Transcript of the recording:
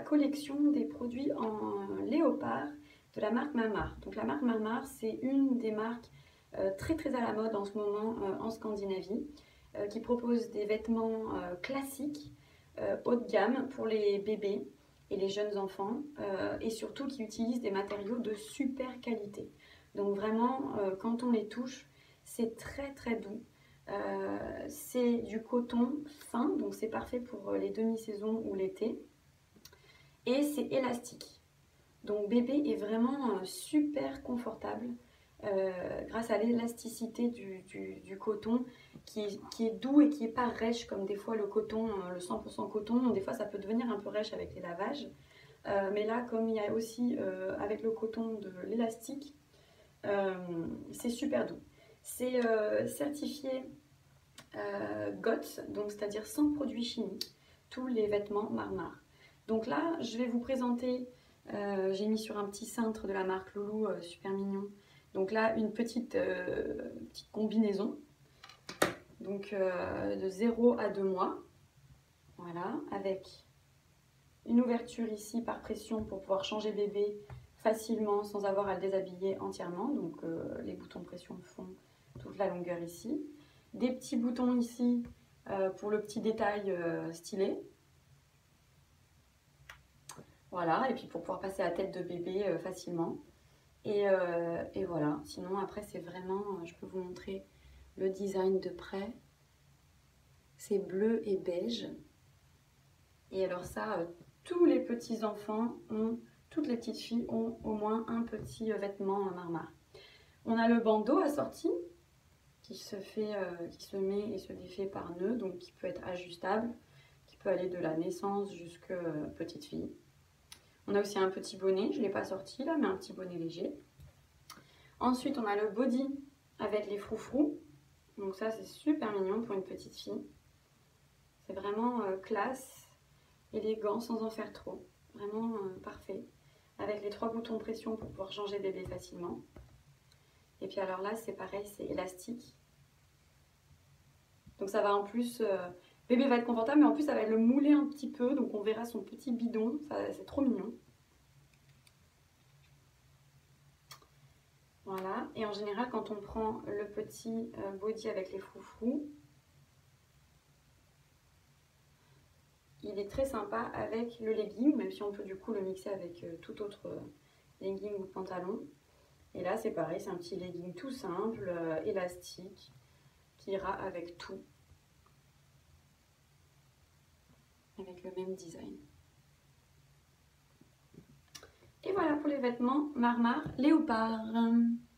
collection des produits en léopard de la marque Marmar. Donc la marque Marmar, c'est une des marques très très à la mode en ce moment en Scandinavie, qui propose des vêtements classiques, haut de gamme pour les bébés et les jeunes enfants, et surtout qui utilisent des matériaux de super qualité. Donc vraiment, quand on les touche, c'est très très doux. C'est du coton fin, donc c'est parfait pour les demi-saisons ou l'été. Et c'est élastique. Donc bébé est vraiment super confortable grâce à l'élasticité du coton qui est doux et qui n'est pas rêche comme des fois le coton, le 100% coton. Des fois ça peut devenir un peu rêche avec les lavages. Mais là, comme il y a aussi avec le coton de l'élastique, c'est super doux. C'est certifié GOTS, donc c'est-à-dire sans produits chimiques, tous les vêtements Marmar. Donc là, je vais vous présenter, j'ai mis sur un petit cintre de la marque Loulou, super mignon. Donc là, une petite combinaison, donc de 0 à 2 mois, voilà, avec une ouverture ici par pression pour pouvoir changer bébé facilement sans avoir à le déshabiller entièrement. Donc les boutons de pression font toute la longueur ici. Des petits boutons ici pour le petit détail stylé. Voilà, et puis pour pouvoir passer à la tête de bébé facilement. Et voilà, sinon après c'est vraiment, je peux vous montrer le design de près. C'est bleu et beige. Et alors ça, tous les petits enfants ont, toutes les petites filles ont au moins un petit vêtement Marmar. On a le bandeau assorti qui se met et se défait par nœud, donc qui peut être ajustable, qui peut aller de la naissance jusqu'à petite fille. On a aussi un petit bonnet, je ne l'ai pas sorti là, mais un petit bonnet léger. Ensuite, on a le body avec les froufrous. Donc ça, c'est super mignon pour une petite fille. C'est vraiment classe, élégant, sans en faire trop. Vraiment parfait. Avec les 3 boutons de pression pour pouvoir changer bébé facilement. Et puis alors là, c'est pareil, c'est élastique. Donc ça va en plus, bébé va être confortable, mais en plus ça va le mouler un petit peu. Donc on verra son petit bidon, c'est trop mignon. Voilà, et en général quand on prend le petit body avec les froufrous, il est très sympa avec le legging, même si on peut du coup le mixer avec tout autre legging ou pantalon. Et là c'est pareil, c'est un petit legging tout simple, élastique, qui ira avec tout, avec le même design. Et voilà pour les vêtements Marmar léopard.